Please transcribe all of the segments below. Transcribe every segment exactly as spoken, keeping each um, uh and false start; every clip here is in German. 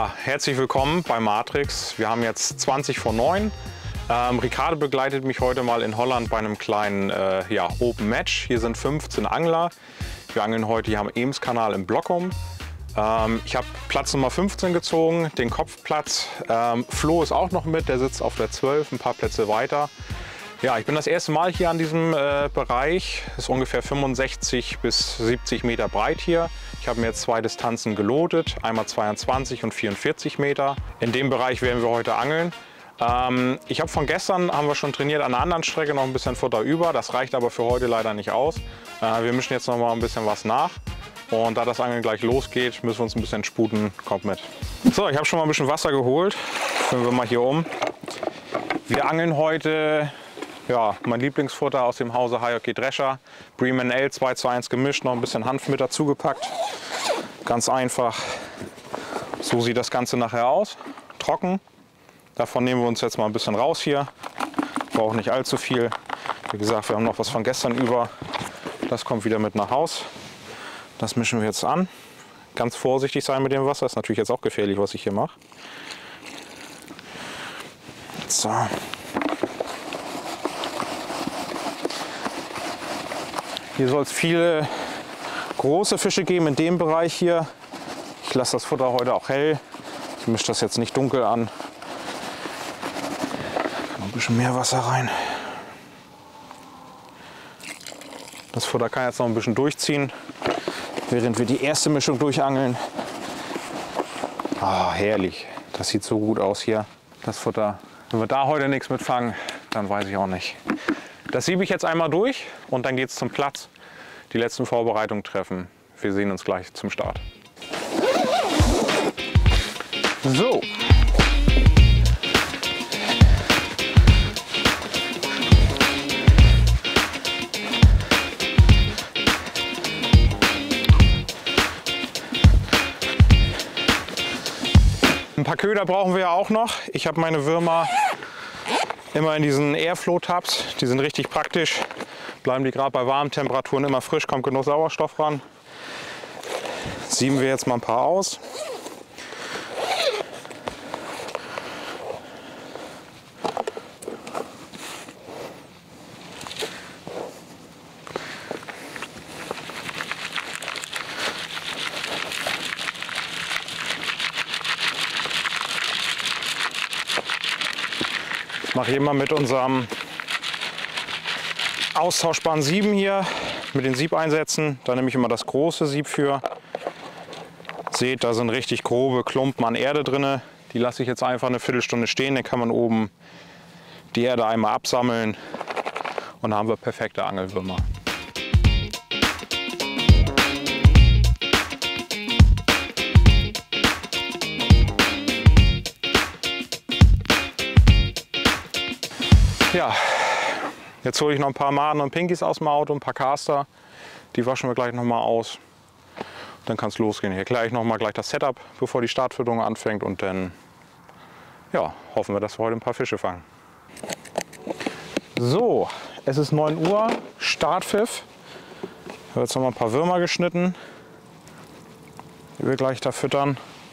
Ja, herzlich willkommen bei Matrix. Wir haben jetzt zwanzig vor neun. Ähm, Ricardo begleitet mich heute mal in Holland bei einem kleinen äh, ja, Open Match. Hier sind fünfzehn Angler. Wir angeln heute hier am Eemskanal in Blochum. Ähm, ich habe Platz Nummer fünfzehn gezogen, den Kopfplatz. Ähm, Flo ist auch noch mit, der sitzt auf der zwölf, ein paar Plätze weiter. Ja, ich bin das erste Mal hier an diesem äh, Bereich. Es ist ungefähr fünfundsechzig bis siebzig Meter breit hier. Ich habe mir jetzt zwei Distanzen gelotet, einmal zweiundzwanzig und vierundvierzig Meter. In dem Bereich werden wir heute angeln. Ähm, ich habe von gestern, haben wir schon trainiert, an einer anderen Strecke noch ein bisschen Futter über. Das reicht aber für heute leider nicht aus. Äh, wir mischen jetzt noch mal ein bisschen was nach. Und da das Angeln gleich losgeht, müssen wir uns ein bisschen sputen. Kommt mit. So, ich habe schon mal ein bisschen Wasser geholt. Füllen wir mal hier um. Wir angeln heute ja, mein Lieblingsfutter aus dem Hause High Hockey Drescher. Bremen Ale zwei zu eins gemischt, noch ein bisschen Hanf mit dazu gepackt. Ganz einfach. So sieht das Ganze nachher aus. Trocken. Davon nehmen wir uns jetzt mal ein bisschen raus hier. Braucht nicht allzu viel. Wie gesagt, wir haben noch was von gestern über. Das kommt wieder mit nach Haus. Das mischen wir jetzt an. Ganz vorsichtig sein mit dem Wasser. Ist natürlich jetzt auch gefährlich, was ich hier mache. So. Hier soll es viele große Fische geben in dem Bereich hier. Ich lasse das Futter heute auch hell. Ich mische das jetzt nicht dunkel an. Ein bisschen mehr Wasser rein. Das Futter kann jetzt noch ein bisschen durchziehen, während wir die erste Mischung durchangeln. Ah, herrlich. Das sieht so gut aus hier, das Futter. Wenn wir da heute nichts mitfangen, dann weiß ich auch nicht. Das siebe ich jetzt einmal durch und dann geht es zum Platz. Die letzten Vorbereitungen treffen. Wir sehen uns gleich zum Start. So. Ein paar Köder brauchen wir ja auch noch. Ich habe meine Würmer immer in diesen Airflow-Tabs. Die sind richtig praktisch. Bleiben die gerade bei warmen Temperaturen immer frisch, kommt genug Sauerstoff ran. Sieben wir jetzt mal ein paar aus. Ich mache hier mal mit unserem austauschbaren Sieben hier, mit den Siebeinsätzen. Da nehme ich immer das große Sieb für. Seht, da sind richtig grobe Klumpen an Erde drin. Die lasse ich jetzt einfach eine Viertelstunde stehen. Dann kann man oben die Erde einmal absammeln und dann haben wir perfekte Angelwürmer. Ja, jetzt hole ich noch ein paar Maden und Pinkies aus dem Auto, ein paar Caster. Die waschen wir gleich noch mal aus. Dann kann es losgehen. Ich erkläre ich noch mal gleich das Setup, bevor die Startfütterung anfängt. Und dann ja, hoffen wir, dass wir heute ein paar Fische fangen. So, es ist neun Uhr, Startpfiff. Ich habe jetzt noch mal ein paar Würmer geschnitten, die wir gleich da füttern.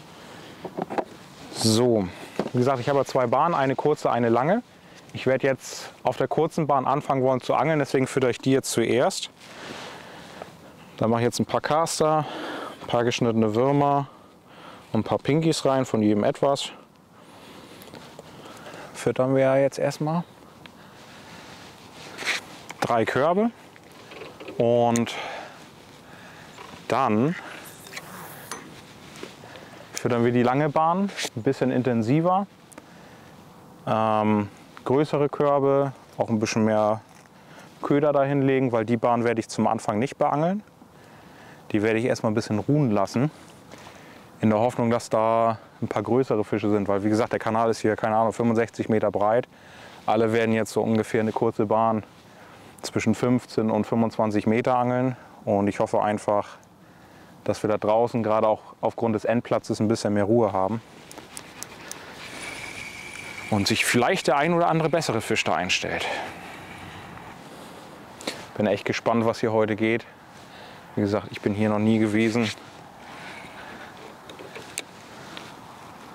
So, wie gesagt, ich habe zwei Bahnen, eine kurze, eine lange. Ich werde jetzt auf der kurzen Bahn anfangen wollen zu angeln, deswegen füttere ich die jetzt zuerst. Da mache ich jetzt ein paar Caster, ein paar geschnittene Würmer und ein paar Pinkies rein, von jedem etwas. Füttern wir ja jetzt erstmal. Drei Körbe und dann füttern wir die lange Bahn ein bisschen intensiver. Ähm, größere Körbe, auch ein bisschen mehr Köder dahin legen, weil die Bahn werde ich zum Anfang nicht beangeln. Die werde ich erstmal ein bisschen ruhen lassen, in der Hoffnung, dass da ein paar größere Fische sind, weil wie gesagt, der Kanal ist hier, keine Ahnung, fünfundsechzig Meter breit. Alle werden jetzt so ungefähr eine kurze Bahn zwischen fünfzehn und fünfundzwanzig Meter angeln und ich hoffe einfach, dass wir da draußen, gerade auch aufgrund des Endplatzes, ein bisschen mehr Ruhe haben. Und sich vielleicht der ein oder andere bessere Fisch da einstellt. Bin echt gespannt, was hier heute geht. Wie gesagt, ich bin hier noch nie gewesen.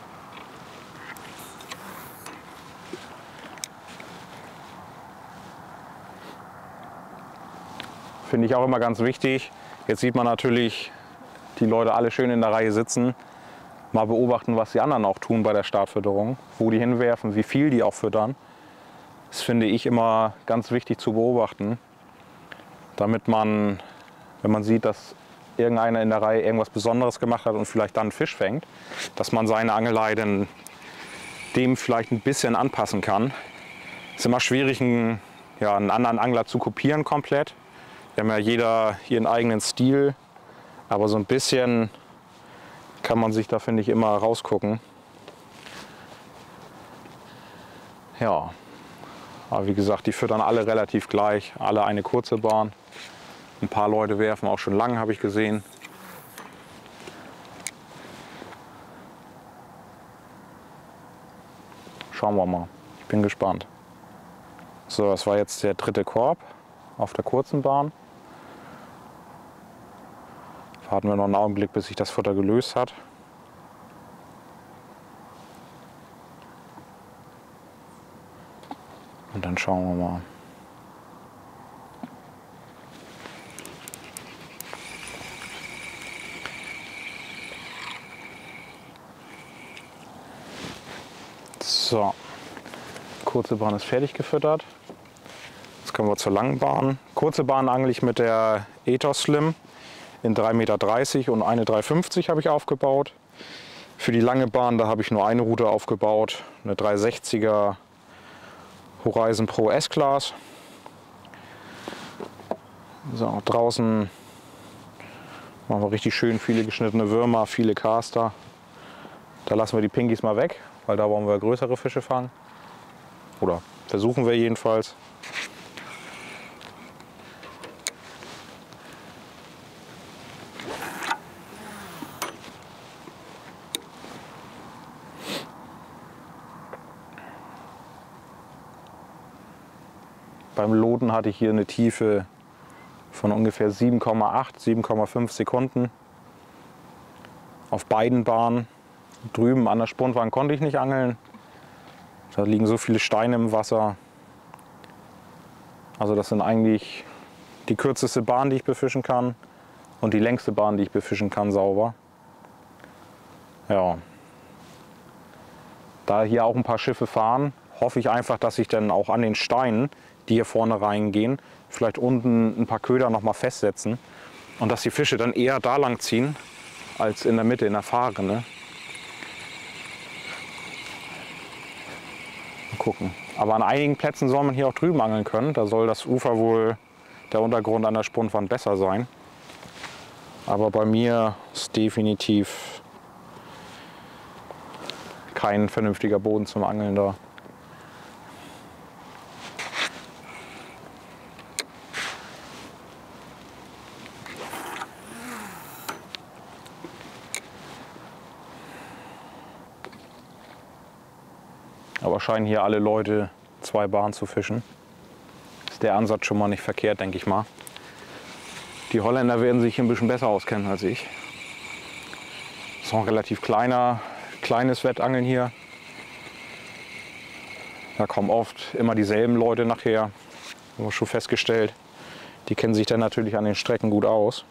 finde ich auch immer ganz wichtig. Jetzt sieht man natürlich die Leute alle schön in der Reihe sitzen. Mal beobachten, was die anderen auch tun bei der Startfütterung, wo die hinwerfen, wie viel die auch füttern. Das finde ich immer ganz wichtig zu beobachten, damit man, wenn man sieht, dass irgendeiner in der Reihe irgendwas Besonderes gemacht hat und vielleicht dann einen Fisch fängt, dass man seine Angelei dann dem vielleicht ein bisschen anpassen kann. Es ist immer schwierig, einen, ja, einen anderen Angler zu kopieren komplett. Wir haben ja jeder ihren eigenen Stil, aber so ein bisschen kann man sich da, finde ich, immer rausgucken. Ja, aber wie gesagt, die füttern alle relativ gleich, alle eine kurze Bahn. Ein paar Leute werfen auch schon lang, habe ich gesehen. Schauen wir mal, ich bin gespannt. So, das war jetzt der dritte Korb auf der kurzen Bahn. Warten wir noch einen Augenblick, bis sich das Futter gelöst hat. Und dann schauen wir mal. So, kurze Bahn ist fertig gefüttert. Jetzt kommen wir zur langen Bahn. Kurze Bahn angle ich mit der Ethos Slim in drei Meter dreißig und eine drei fünfzig habe ich aufgebaut. Für die lange Bahn, da habe ich nur eine Route aufgebaut, eine drei sechziger Horizon Pro S-Class. So, draußen machen wir richtig schön viele geschnittene Würmer, viele Caster. Da lassen wir die Pinkies mal weg, weil da wollen wir größere Fische fangen. Oder versuchen wir jedenfalls. Beim Loten hatte ich hier eine Tiefe von ungefähr sieben Komma acht, sieben Komma fünf Sekunden. Auf beiden Bahnen. Drüben an der Spundwand konnte ich nicht angeln. Da liegen so viele Steine im Wasser. Also das sind eigentlich die kürzeste Bahn, die ich befischen kann, und die längste Bahn, die ich befischen kann, sauber. Ja. Da hier auch ein paar Schiffe fahren, hoffe ich einfach, dass ich dann auch an den Steinen, die hier vorne reingehen, vielleicht unten ein paar Köder noch mal festsetzen und dass die Fische dann eher da lang ziehen als in der Mitte in der Fahre. Ne? Mal gucken. Aber an einigen Plätzen soll man hier auch drüben angeln können. Da soll das Ufer wohl, der Untergrund an der Spundwand besser sein. Aber bei mir ist definitiv kein vernünftiger Boden zum Angeln da. Aber scheinen hier alle Leute zwei Bahnen zu fischen. Ist der Ansatz schon mal nicht verkehrt, denke ich mal. Die Holländer werden sich ein bisschen besser auskennen als ich. Das ist noch ein relativ kleiner, kleines Wettangeln hier. Da kommen oft immer dieselben Leute nachher. Haben wir schon festgestellt. Die kennen sich dann natürlich an den Strecken gut aus.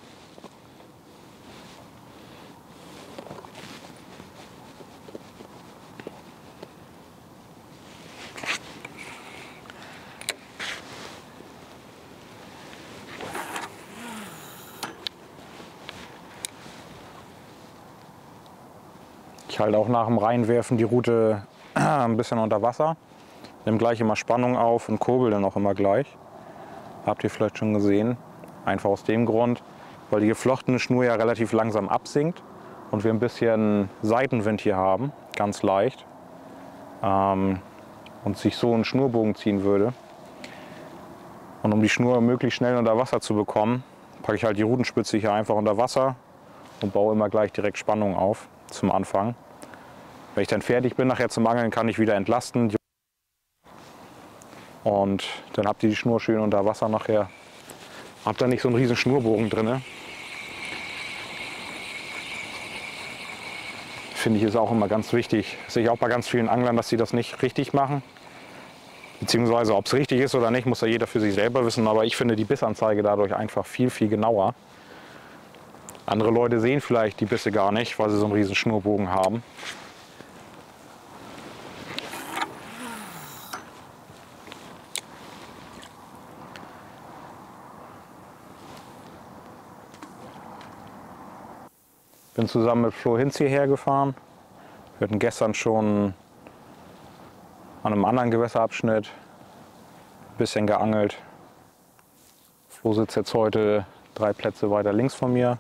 Ich halte auch nach dem Reinwerfen die Route ein bisschen unter Wasser. Nimm gleich immer Spannung auf und kurbel dann auch immer gleich. Habt ihr vielleicht schon gesehen. Einfach aus dem Grund, weil die geflochtene Schnur ja relativ langsam absinkt und wir ein bisschen Seitenwind hier haben, ganz leicht. Ähm, und sich so ein Schnurbogen ziehen würde. Und um die Schnur möglichst schnell unter Wasser zu bekommen, packe ich halt die Rutenspitze hier einfach unter Wasser und baue immer gleich direkt Spannung auf zum Anfang. Wenn ich dann fertig bin nachher zum Angeln, kann ich wieder entlasten. Und dann habt ihr die Schnur schön unter Wasser nachher. Habt da nicht so einen riesen Schnurbogen drin. Finde ich ist auch immer ganz wichtig. Das sehe ich auch bei ganz vielen Anglern, dass sie das nicht richtig machen. Beziehungsweise ob es richtig ist oder nicht, muss ja jeder für sich selber wissen. Aber ich finde die Bissanzeige dadurch einfach viel, viel genauer. Andere Leute sehen vielleicht die Bisse gar nicht, weil sie so einen riesen Schnurbogen haben. Bin zusammen mit Flo Hinz hierher gefahren. Wir hatten gestern schon an einem anderen Gewässerabschnitt ein bisschen geangelt. Flo sitzt jetzt heute drei Plätze weiter links von mir.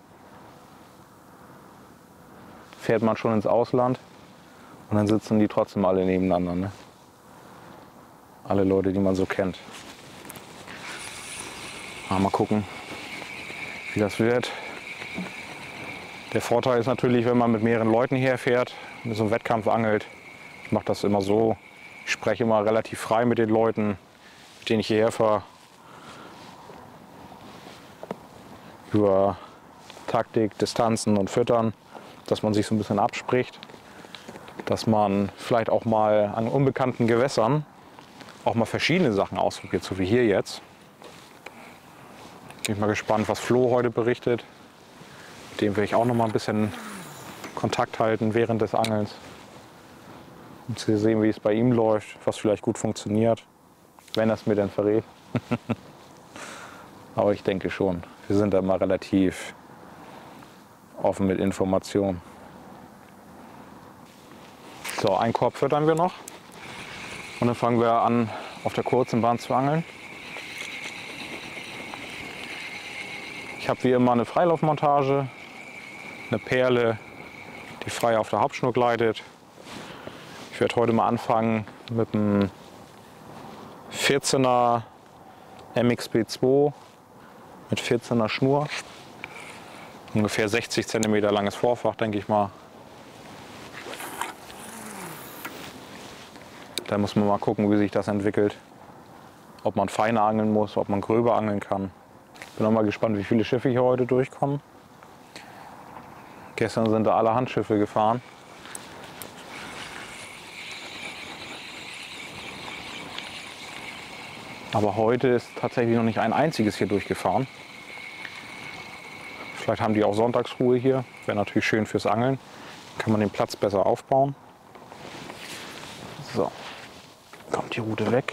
Fährt man schon ins Ausland und dann sitzen die trotzdem alle nebeneinander. Ne? Alle Leute, die man so kennt. Mal gucken, wie das wird. Der Vorteil ist natürlich, wenn man mit mehreren Leuten herfährt, mit so einem Wettkampf angelt. Ich mache das immer so. Ich spreche immer relativ frei mit den Leuten, mit denen ich hierher fahre. Über Taktik, Distanzen und Füttern, dass man sich so ein bisschen abspricht. Dass man vielleicht auch mal an unbekannten Gewässern auch mal verschiedene Sachen ausprobiert, so wie hier jetzt. Bin ich mal gespannt, was Flo heute berichtet. Mit dem will ich auch noch mal ein bisschen Kontakt halten während des Angelns. Um zu sehen, wie es bei ihm läuft, was vielleicht gut funktioniert, wenn er es mir denn verrät. Aber ich denke schon, wir sind da mal relativ offen mit Informationen. So, einen Korb füttern wir noch und dann fangen wir an, auf der kurzen Bahn zu angeln. Ich habe wie immer eine Freilaufmontage, eine Perle, die frei auf der Hauptschnur gleitet. Ich werde heute mal anfangen mit einem vierzehner M X B zwei mit vierzehner Schnur. Ungefähr sechzig Zentimeter langes Vorfach, denke ich mal. Da muss man mal gucken, wie sich das entwickelt. Ob man feiner angeln muss, ob man gröber angeln kann. Bin auch mal gespannt, wie viele Schiffe hier heute durchkommen. Gestern sind da alle Handschiffe gefahren. Aber heute ist tatsächlich noch nicht ein einziges hier durchgefahren. Vielleicht haben die auch Sonntagsruhe hier. Wäre natürlich schön fürs Angeln. Kann man den Platz besser aufbauen. So, kommt die Rute weg.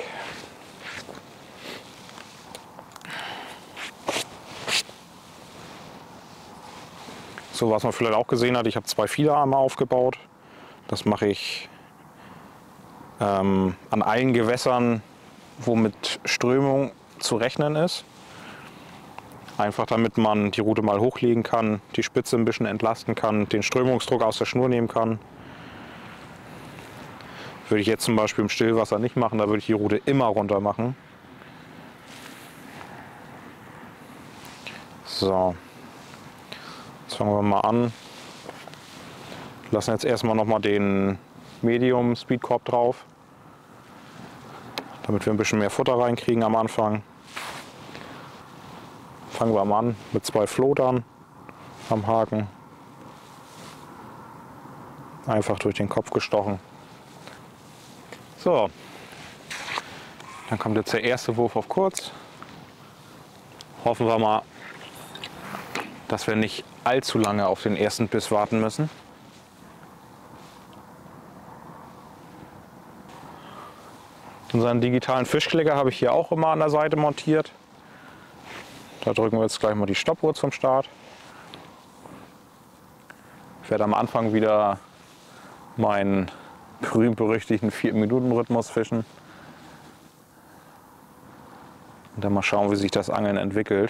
So, was man vielleicht auch gesehen hat, ich habe zwei Fiederarme aufgebaut. Das mache ich ähm, an allen Gewässern, wo mit Strömung zu rechnen ist. Einfach damit man die Rute mal hochlegen kann, die Spitze ein bisschen entlasten kann, den Strömungsdruck aus der Schnur nehmen kann. Würde ich jetzt zum Beispiel im Stillwasser nicht machen, da würde ich die Rute immer runter machen. So. Jetzt fangen wir mal an. Lassen jetzt erstmal noch mal den Medium Speedkorb drauf, damit wir ein bisschen mehr Futter reinkriegen am Anfang. Fangen wir mal an mit zwei Floatern am Haken. Einfach durch den Kopf gestochen. So, dann kommt jetzt der erste Wurf auf kurz. Hoffen wir mal, dass wir nicht allzu lange auf den ersten Biss warten müssen. Unseren digitalen Fischklicker habe ich hier auch immer an der Seite montiert. Da drücken wir jetzt gleich mal die Stoppuhr zum Start. Ich werde am Anfang wieder meinen berühmt-berüchtigten vier Minuten Rhythmus fischen. Und dann mal schauen, wie sich das Angeln entwickelt.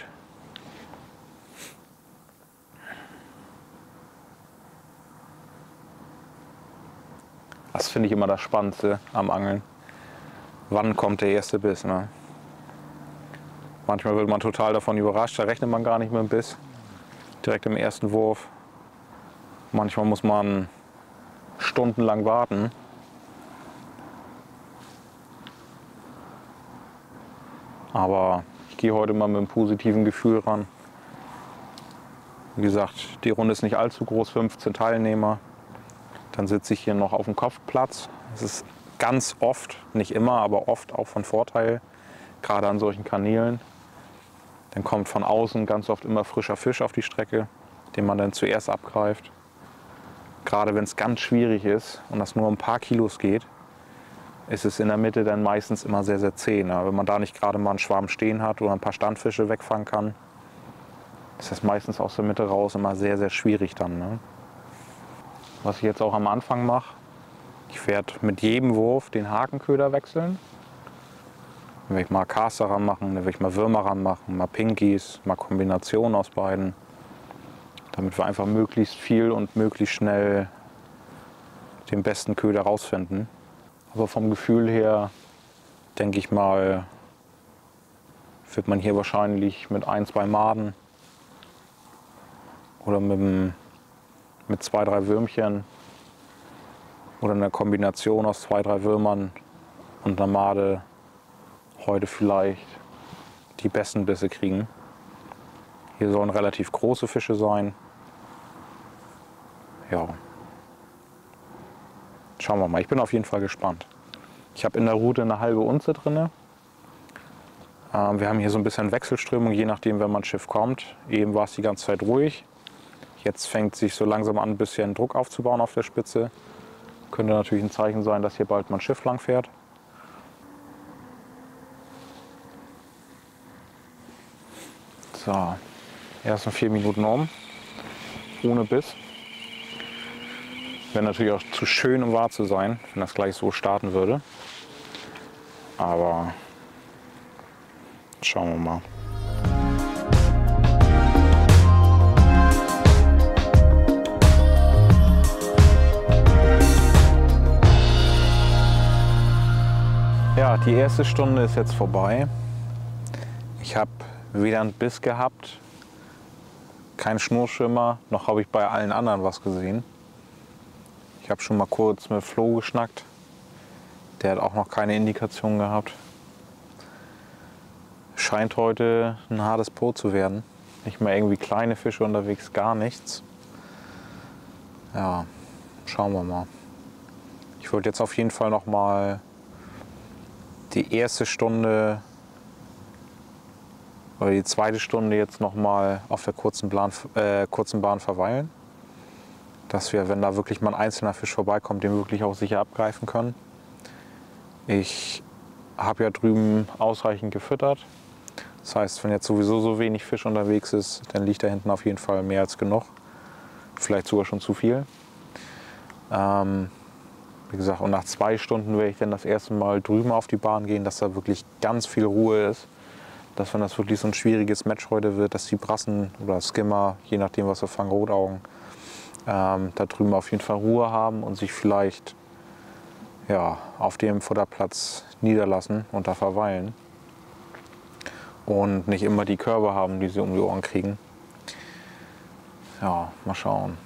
Das finde ich immer das Spannendste am Angeln. Wann kommt der erste Biss? Ne? Manchmal wird man total davon überrascht, da rechnet man gar nicht mit dem Biss. Direkt im ersten Wurf. Manchmal muss man stundenlang warten. Aber ich gehe heute mal mit einem positiven Gefühl ran. Wie gesagt, die Runde ist nicht allzu groß, fünfzehn Teilnehmer. Dann sitze ich hier noch auf dem Kopfplatz. Es ist ganz oft, nicht immer, aber oft auch von Vorteil, gerade an solchen Kanälen. Dann kommt von außen ganz oft immer frischer Fisch auf die Strecke, den man dann zuerst abgreift. Gerade wenn es ganz schwierig ist und das nur um ein paar Kilos geht, ist es in der Mitte dann meistens immer sehr, sehr zäh. Ne? Wenn man da nicht gerade mal einen Schwarm stehen hat oder ein paar Standfische wegfangen kann, ist das meistens aus der Mitte raus immer sehr, sehr schwierig dann. Ne? Was ich jetzt auch am Anfang mache, ich werde mit jedem Wurf den Hakenköder wechseln. Dann werde ich mal Caster ran machen, dann werde ich mal Würmer ran machen, mal Pinkies, mal Kombinationen aus beiden. Damit wir einfach möglichst viel und möglichst schnell den besten Köder rausfinden. Aber vom Gefühl her, denke ich mal, wird man hier wahrscheinlich mit ein, zwei Maden oder mit, mit zwei, drei Würmchen oder einer Kombination aus zwei, drei Würmern und einer Made heute vielleicht die besten Bisse kriegen. Hier sollen relativ große Fische sein. Ja. Schauen wir mal, ich bin auf jeden Fall gespannt. Ich habe in der Rute eine halbe Unze drin. Ähm, wir haben hier so ein bisschen Wechselströmung, je nachdem, wenn man Schiff kommt. Eben war es die ganze Zeit ruhig. Jetzt fängt sich so langsam an, ein bisschen Druck aufzubauen auf der Spitze. Könnte natürlich ein Zeichen sein, dass hier bald mal ein Schiff lang fährt. So, erst in vier Minuten um, ohne Biss. Wäre natürlich auch zu schön, um wahr zu sein, wenn das gleich so starten würde. Aber schauen wir mal. Ja, die erste Stunde ist jetzt vorbei. Ich habe weder einen Biss gehabt, keinen Schnurschwimmer, noch habe ich bei allen anderen was gesehen. Ich habe schon mal kurz mit Flo geschnackt. Der hat auch noch keine Indikation gehabt. Scheint heute ein hartes Brot zu werden. Nicht mal irgendwie kleine Fische unterwegs, gar nichts. Ja, schauen wir mal. Ich wollte jetzt auf jeden Fall noch mal die erste Stunde oder die zweite Stunde jetzt noch mal auf der kurzen Bahn, äh, kurzen Bahn verweilen. Dass wir, wenn da wirklich mal ein einzelner Fisch vorbeikommt, den wirklich auch sicher abgreifen können. Ich habe ja drüben ausreichend gefüttert. Das heißt, wenn jetzt sowieso so wenig Fisch unterwegs ist, dann liegt da hinten auf jeden Fall mehr als genug. Vielleicht sogar schon zu viel. Ähm, wie gesagt, und nach zwei Stunden werde ich dann das erste Mal drüben auf die Bahn gehen, dass da wirklich ganz viel Ruhe ist. Dass, wenn das wirklich so ein schwieriges Match heute wird, dass die Brassen oder Skimmer, je nachdem was wir fangen, Rotaugen, Ähm, da drüben auf jeden Fall Ruhe haben und sich vielleicht ja, auf dem Futterplatz niederlassen und da verweilen. Und nicht immer die Körbe haben, die sie um die Ohren kriegen. Ja, mal schauen.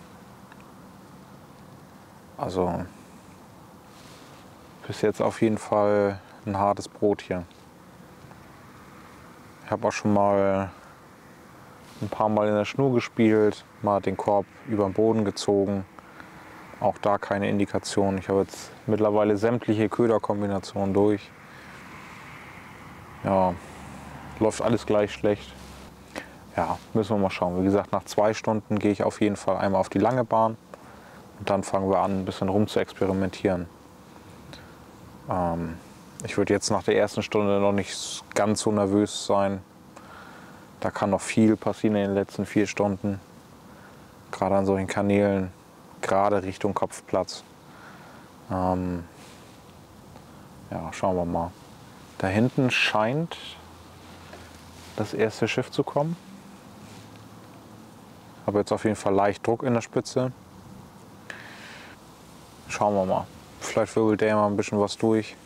Also bis jetzt auf jeden Fall ein hartes Brot hier. Ich habe auch schon mal ein paar Mal in der Schnur gespielt, mal den Korb über den Boden gezogen. Auch da keine Indikation. Ich habe jetzt mittlerweile sämtliche Köderkombinationen durch. Ja, läuft alles gleich schlecht. Ja, müssen wir mal schauen. Wie gesagt, nach zwei Stunden gehe ich auf jeden Fall einmal auf die lange Bahn. Und dann fangen wir an, ein bisschen rum zu experimentieren. Ähm, ich würde jetzt nach der ersten Stunde noch nicht ganz so nervös sein. Da kann noch viel passieren in den letzten vier Stunden. Gerade an solchen Kanälen, gerade Richtung Kopfplatz. Ähm, ja, schauen wir mal. Da hinten scheint das erste Schiff zu kommen. Habe jetzt auf jeden Fall leicht Druck in der Spitze. Schauen wir mal. Vielleicht wirbelt der mal ein bisschen was durch.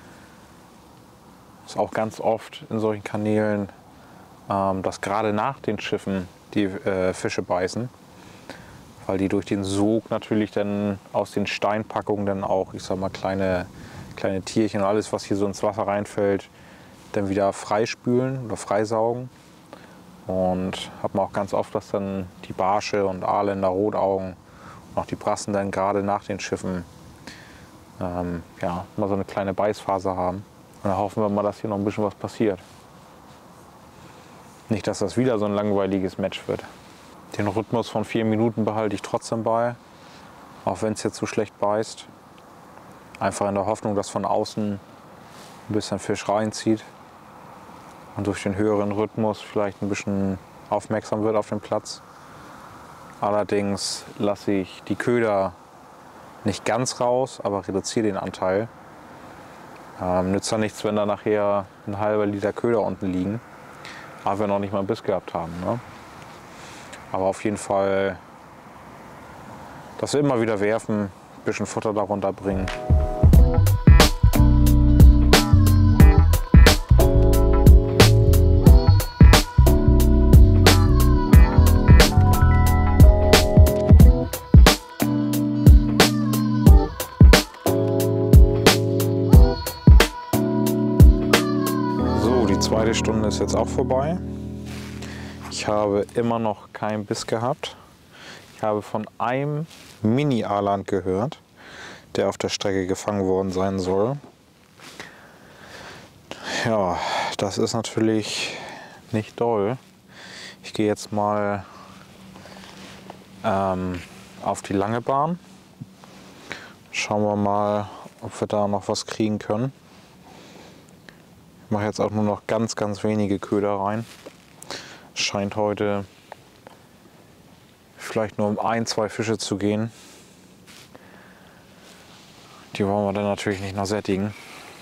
Ist auch ganz oft in solchen Kanälen, ähm, dass gerade nach den Schiffen die äh, Fische beißen. Weil die durch den Sog natürlich dann aus den Steinpackungen dann auch, ich sag mal, kleine, kleine Tierchen und alles, was hier so ins Wasser reinfällt, dann wieder freispülen oder freisaugen. Und hat man auch ganz oft, dass dann die Barsche und Aale in der Rotaugen und auch die Brassen dann gerade nach den Schiffen ähm, ja, mal so eine kleine Beißphase haben. Und dann hoffen wir mal, dass hier noch ein bisschen was passiert. Nicht, dass das wieder so ein langweiliges Match wird. Den Rhythmus von vier Minuten behalte ich trotzdem bei, auch wenn es jetzt so schlecht beißt. Einfach in der Hoffnung, dass von außen ein bisschen Fisch reinzieht und durch den höheren Rhythmus vielleicht ein bisschen aufmerksam wird auf den Platz. Allerdings lasse ich die Köder nicht ganz raus, aber reduziere den Anteil. Ähm, nützt ja nichts, wenn da nachher ein halber Liter Köder unten liegen, aber wir noch nicht mal einen Biss gehabt haben. Ne? Aber auf jeden Fall, dass wir immer wieder werfen, ein bisschen Futter darunter bringen. Die zweite Stunde ist jetzt auch vorbei. Ich habe immer noch keinen Biss gehabt. Ich habe von einem Mini-Aaland gehört, der auf der Strecke gefangen worden sein soll. Ja, das ist natürlich nicht doll. Ich gehe jetzt mal ähm, auf die lange Bahn. Schauen wir mal, ob wir da noch was kriegen können. Ich mache jetzt auch nur noch ganz, ganz wenige Köder rein. Scheint heute vielleicht nur um ein, zwei Fische zu gehen. Die wollen wir dann natürlich nicht noch sättigen.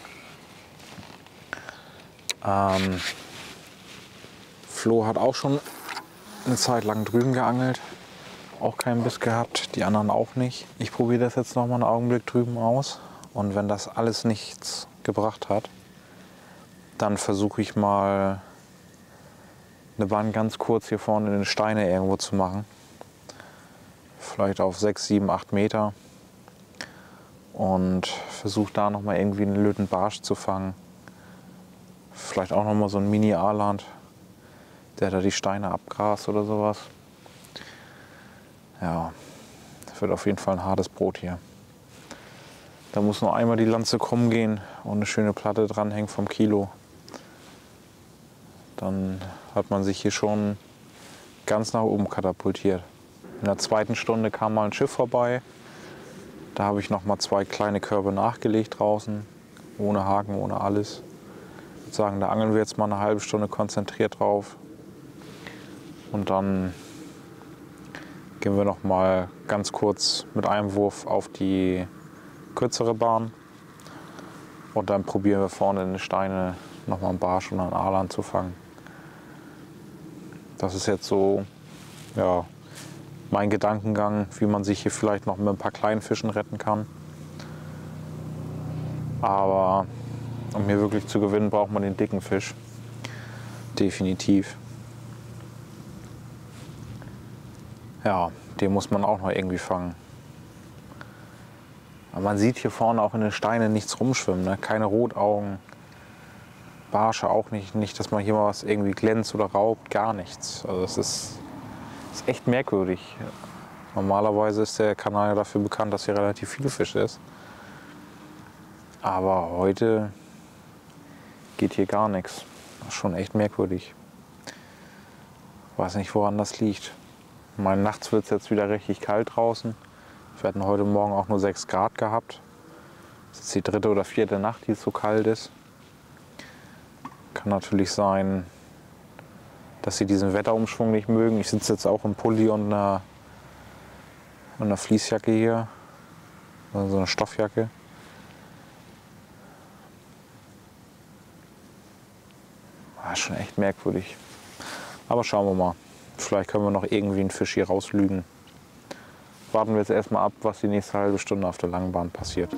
Ähm, Flo hat auch schon eine Zeit lang drüben geangelt. Auch keinen Biss gehabt, die anderen auch nicht. Ich probiere das jetzt noch mal einen Augenblick drüben aus. Und wenn das alles nichts gebracht hat, dann versuche ich mal eine Bahn ganz kurz hier vorne in den Steine irgendwo zu machen. Vielleicht auf sechs, sieben, acht Meter. Und versuche da noch mal irgendwie einen löten Barsch zu fangen. Vielleicht auch noch mal so ein Mini-Aaland, der da die Steine abgrast oder sowas. Ja, das wird auf jeden Fall ein hartes Brot hier. Da muss nur einmal die Lanze krumm gehen und eine schöne Platte dranhängen vom Kilo. Dann hat man sich hier schon ganz nach oben katapultiert. In der zweiten Stunde kam mal ein Schiff vorbei. Da habe ich noch mal zwei kleine Körbe nachgelegt draußen, ohne Haken, ohne alles. Ich würde sagen, da angeln wir jetzt mal eine halbe Stunde konzentriert drauf. Und dann gehen wir noch mal ganz kurz mit einem Wurf auf die kürzere Bahn. Und dann probieren wir vorne in den Steine noch mal einen Barsch oder einen Aaland zu fangen. Das ist jetzt so, ja, mein Gedankengang, wie man sich hier vielleicht noch mit ein paar kleinen Fischen retten kann. Aber um hier wirklich zu gewinnen, braucht man den dicken Fisch. Definitiv. Ja, den muss man auch noch irgendwie fangen. Aber man sieht hier vorne auch in den Steinen nichts rumschwimmen, ne? Keine Rotaugen, Barsche auch nicht, nicht, dass man hier mal was irgendwie glänzt oder raubt, gar nichts. Also es ist, ist echt merkwürdig. Normalerweise ist der Kanal ja dafür bekannt, dass hier relativ viele Fische ist. Aber heute geht hier gar nichts. Das ist schon echt merkwürdig. Ich weiß nicht, woran das liegt. Ich meine, nachts wird es jetzt wieder richtig kalt draußen. Wir hatten heute Morgen auch nur sechs Grad gehabt. Das ist die dritte oder vierte Nacht, die es so kalt ist. Kann natürlich sein, dass sie diesen Wetterumschwung nicht mögen. Ich sitze jetzt auch im Pulli und einer, und einer Fließjacke hier. Also so eine Stoffjacke. Das ist schon echt merkwürdig. Aber schauen wir mal. Vielleicht können wir noch irgendwie einen Fisch hier rauslügen. Warten wir jetzt erstmal ab, was die nächste halbe Stunde auf der langen Bahn passiert.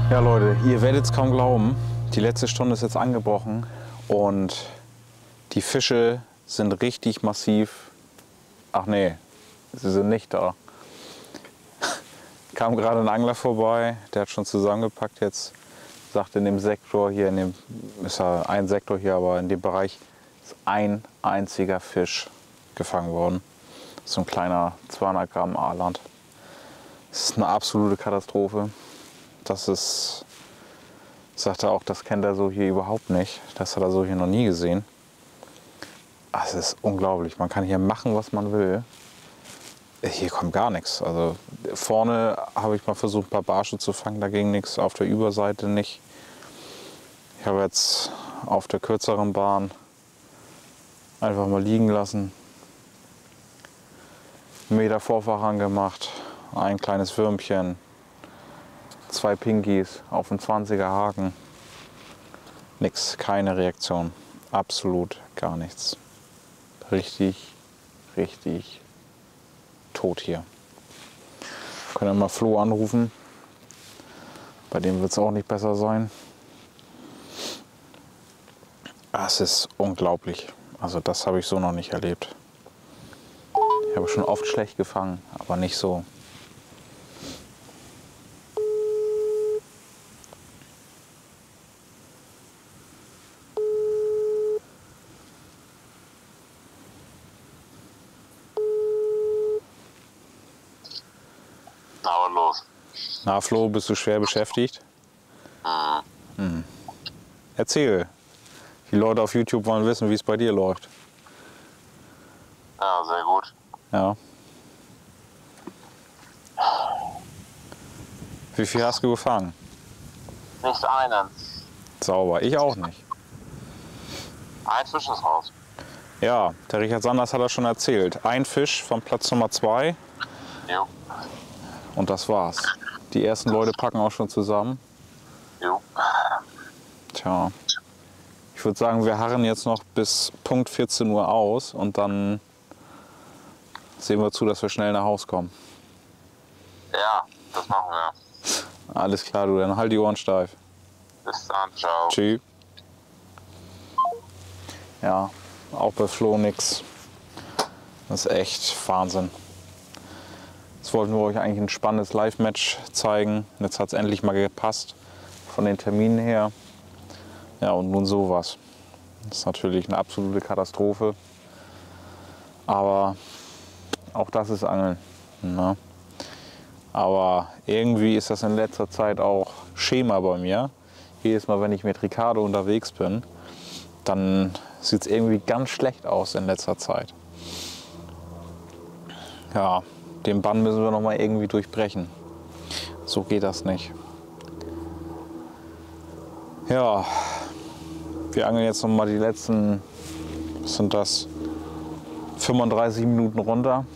Ja Leute, ihr werdet es kaum glauben, die letzte Stunde ist jetzt angebrochen und die Fische sind richtig massiv. Ach nee, sie sind nicht da. Kam gerade ein Angler vorbei, der hat schon zusammengepackt jetzt. Sagt, in dem Sektor hier, in dem ist ja ein Sektor hier, aber in dem Bereich ist ein einziger Fisch gefangen worden. So ein kleiner zweihundert Gramm Aaland. Das ist eine absolute Katastrophe. Das ist, sagt er auch, das kennt er so hier überhaupt nicht. Das hat er so hier noch nie gesehen. Es ist unglaublich. Man kann hier machen, was man will. Hier kommt gar nichts. Also vorne habe ich mal versucht, ein paar Barsche zu fangen, da ging nichts. Auf der Überseite nicht. Ich habe jetzt auf der kürzeren Bahn einfach mal liegen lassen. Einen Meter Vorfach angemacht, ein kleines Würmchen, zwei Pinkies auf einen zwanziger Haken. Nix, keine Reaktion. Absolut gar nichts. Richtig, richtig tot hier. Wir können mal Flo anrufen. Bei dem wird es auch nicht besser sein. Es ist unglaublich. Also das habe ich so noch nicht erlebt. Ich habe schon oft schlecht gefangen, aber nicht so. Na, aber los. Na Flo, bist du schwer beschäftigt? Mhm. Hm. Erzähl. Die Leute auf YouTube wollen wissen, wie es bei dir läuft. Ja, sehr gut. Ja. Wie viel hast du gefangen? Nicht einen. Sauber. Ich auch nicht. Ein Fisch ist raus. Ja, der Richard Sanders hat das schon erzählt. Ein Fisch von Platz Nummer zwei Jo. und das war's. Die ersten Leute packen auch schon zusammen. Jo. Tja. Ich würde sagen, wir harren jetzt noch bis Punkt vierzehn Uhr aus und dann sehen wir zu, dass wir schnell nach Hause kommen. Ja, das machen wir. Alles klar, du, dann halt die Ohren steif. Bis dann, ciao. Tschüss. Ja, auch bei Flo nix. Das ist echt Wahnsinn. Jetzt wollten wir euch eigentlich ein spannendes Live-Match zeigen. Jetzt hat es endlich mal gepasst von den Terminen her. Ja, und nun sowas. Das ist natürlich eine absolute Katastrophe. Aber auch das ist Angeln. Ne? Aber irgendwie ist das in letzter Zeit auch Schema bei mir. Jedes Mal, wenn ich mit Ricardo unterwegs bin, dann sieht es irgendwie ganz schlecht aus in letzter Zeit. Ja, den Bann müssen wir noch mal irgendwie durchbrechen. So geht das nicht. Ja, wir angeln jetzt noch mal die letzten, was sind das, fünfunddreißig Minuten runter.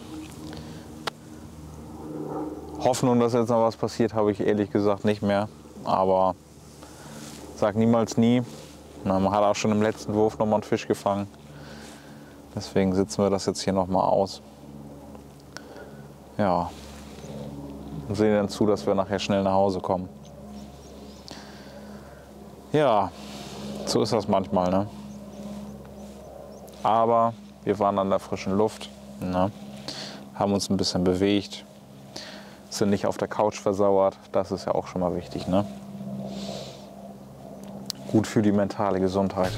Hoffnung, dass jetzt noch was passiert, habe ich ehrlich gesagt nicht mehr. Aber sag niemals nie. Na, man hat auch schon im letzten Wurf noch mal einen Fisch gefangen. Deswegen sitzen wir das jetzt hier noch mal aus. Ja. Und sehen dann zu, dass wir nachher schnell nach Hause kommen. Ja, so ist das manchmal, ne? Aber wir waren an der frischen Luft, ne? Haben uns ein bisschen bewegt, sind nicht auf der Couch versauert. Das ist ja auch schon mal wichtig, ne? Gut für die mentale Gesundheit.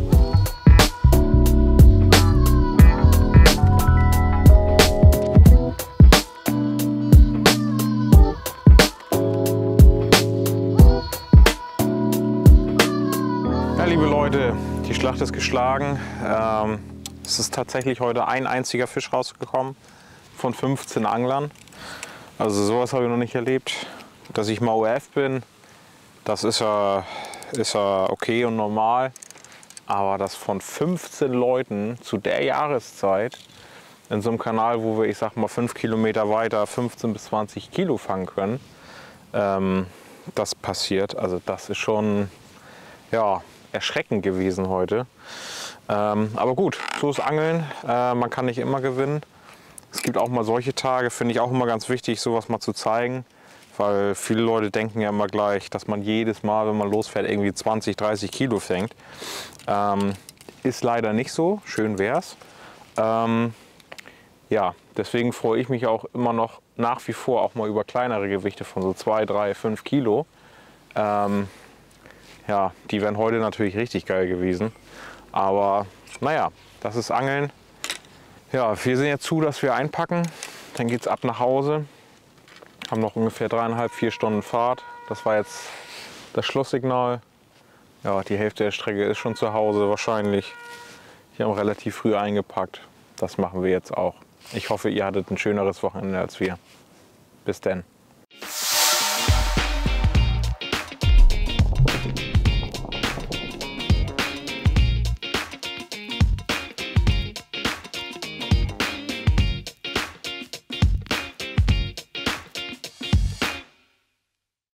Ja, liebe Leute, die Schlacht ist geschlagen. Ähm, es ist tatsächlich heute ein einziger Fisch rausgekommen von fünfzehn Anglern. Also sowas habe ich noch nicht erlebt. Dass ich mal O F bin, das ist ja, ist ja okay und normal. Aber das von fünfzehn Leuten zu der Jahreszeit in so einem Kanal, wo wir, ich sag mal, fünf Kilometer weiter fünfzehn bis zwanzig Kilo fangen können, ähm, das passiert. Also das ist schon, ja, erschreckend gewesen heute. Ähm, aber gut, so ist Angeln. Äh, man kann nicht immer gewinnen. Es gibt auch mal solche Tage, finde ich auch immer ganz wichtig, sowas mal zu zeigen. Weil viele Leute denken ja immer gleich, dass man jedes Mal, wenn man losfährt, irgendwie zwanzig, dreißig Kilo fängt. Ähm, ist leider nicht so, schön wär's. Ähm, ja, deswegen freue ich mich auch immer noch nach wie vor auch mal über kleinere Gewichte von so zwei, drei, fünf Kilo. Ähm, ja, die wären heute natürlich richtig geil gewesen. Aber naja, das ist Angeln. Ja, wir sehen jetzt zu, dass wir einpacken. Dann geht's ab nach Hause. Haben noch ungefähr dreieinhalb, vier Stunden Fahrt. Das war jetzt das Schlusssignal. Ja, die Hälfte der Strecke ist schon zu Hause wahrscheinlich. Wir haben relativ früh eingepackt. Das machen wir jetzt auch. Ich hoffe, ihr hattet ein schöneres Wochenende als wir. Bis dann.